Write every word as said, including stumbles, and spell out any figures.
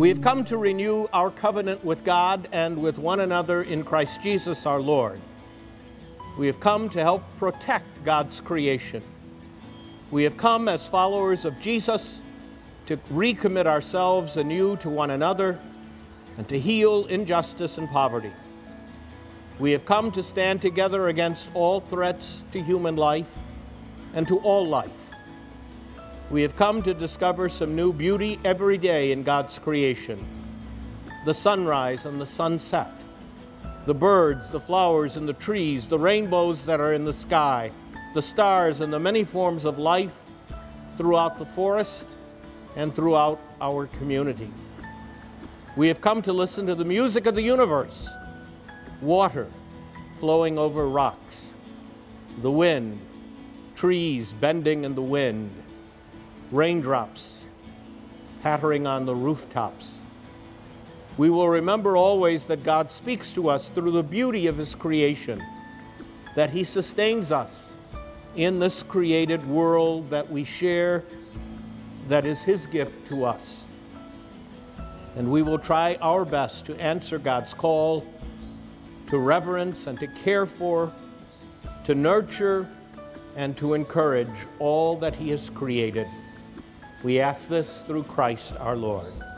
We have come to renew our covenant with God and with one another in Christ Jesus our Lord. We have come to help protect God's creation. We have come as followers of Jesus to recommit ourselves anew to one another and to heal injustice and poverty. We have come to stand together against all threats to human life and to all life. We have come to discover some new beauty every day in God's creation. The sunrise and the sunset, the birds, the flowers and the trees, the rainbows that are in the sky, the stars and the many forms of life throughout the forest and throughout our community. We have come to listen to the music of the universe, water flowing over rocks, the wind, trees bending in the wind, raindrops pattering on the rooftops. We will remember always that God speaks to us through the beauty of His creation, that He sustains us in this created world that we share, that is His gift to us. And we will try our best to answer God's call to reverence and to care for, to nurture, and to encourage all that He has created. We ask this through Christ our Lord.